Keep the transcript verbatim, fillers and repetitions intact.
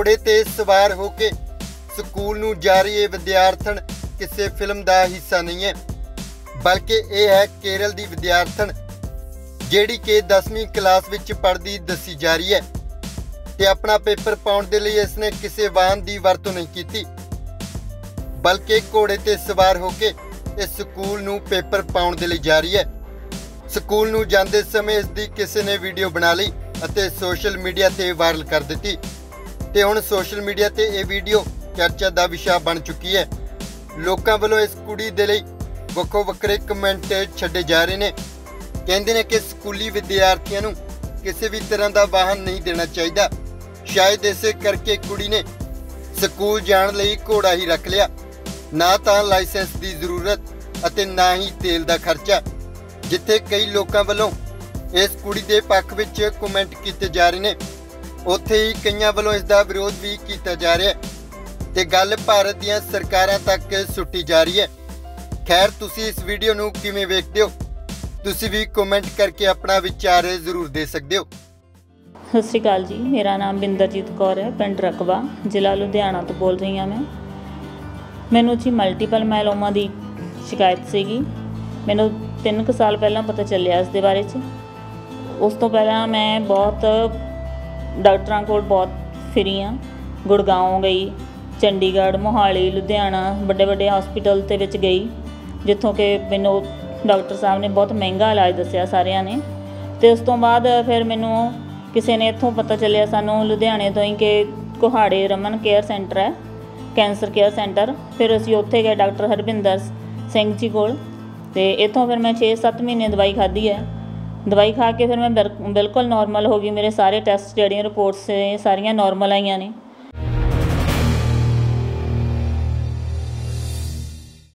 घोड़े ते सवार होके स्कूल नूं जा रही ये विद्यार्थन किसी फिल्म का हिस्सा नहीं है, बल्कि यह है केरल की विद्यार्थन जिहड़ी कि दसवीं क्लास विच पढ़दी दसी जा रही है ते अपना पेपर पाउण दे लई इसने किसी वाहन की वरतों नहीं की, बल्कि घोड़े ते सवार होके इस स्कूल नूं पेपर पाउण दे लई जा रही है। स्कूल नूं जांदे समय इसकी किसी ने वीडियो बना ली अते सोशल मीडिया ते वायरल कर दी ते हुण सोशल मीडिया ते यह वीडियो चर्चा का विषय बन चुकी है। लोगों वालों इस कुड़ी दे लई वक्खो वक्खरे कमेंट छड्डे जा रहे हैं। कहते हैं कि स्कूली विद्यार्थियों नूं किसी भी तरह का वाहन नहीं देना चाहिए। शायद इस करके कुड़ी ने स्कूल जाने लई घोड़ा ही रख लिया, ना तो लाइसेंस की जरूरत अते ना ही तेल का खर्चा। जिथे कई लोगों वालों इस कुड़ी के पक्ष विच कमेंट किए जा रहे हैं, उत्थे ही कईयां वालों इसका विरोध भी किया जा रहा है ते गल भारत दीयां सरकारां तक सुट्टी जा रही है। खैर, तुसी इस वीडियो नूं किवें वेखदे हो? तुसी भी कमेंट करके अपना विचार जरूर दे सकते हो। सत श्री अकाल जी, मेरा नाम बिंदरजीत कौर है, पिंड रकबा, जिला लुधियाना तो बोल रही हाँ मैं। मैनू जी मल्टीपल मायलोमा की शिकायत सीगी। मैनू तीन क साल पहला पता चलिया इस दे बारे च। उस तो पहला मैं बहुत डॉक्टरों को बहुत फिरी हाँ, गुड़गांव गई, चंडीगढ़, मोहाली, लुधियाना, बड़े बड़े हॉस्पिटल के विच गई, जितों कि मैनू डॉक्टर साहब ने बहुत महंगा इलाज दसिया सारिया ने। तो उस तो बाद फिर मैनू किसी ने इत्थों पता चलिया सानू लुधियाने तो ही कि कुहाड़े रमन केयर सेंटर है, कैंसर केयर सेंटर। फिर असीं उत्थे गए डॉक्टर हरबिंदर सिंह जी कोल, ते इत्थों फिर मैं छे सत्त महीने दवाई खाधी है। दवाई खा के फिर मैं बिल्कुल नॉर्मल हो गई। मेरे सारे टैसट जिहड़ियां रिपोर्ट्स सारियां नॉर्मल आईयां ने।